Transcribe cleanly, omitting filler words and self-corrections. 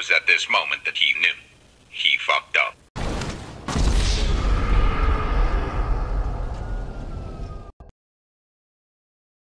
at this moment that he knew. He fucked up.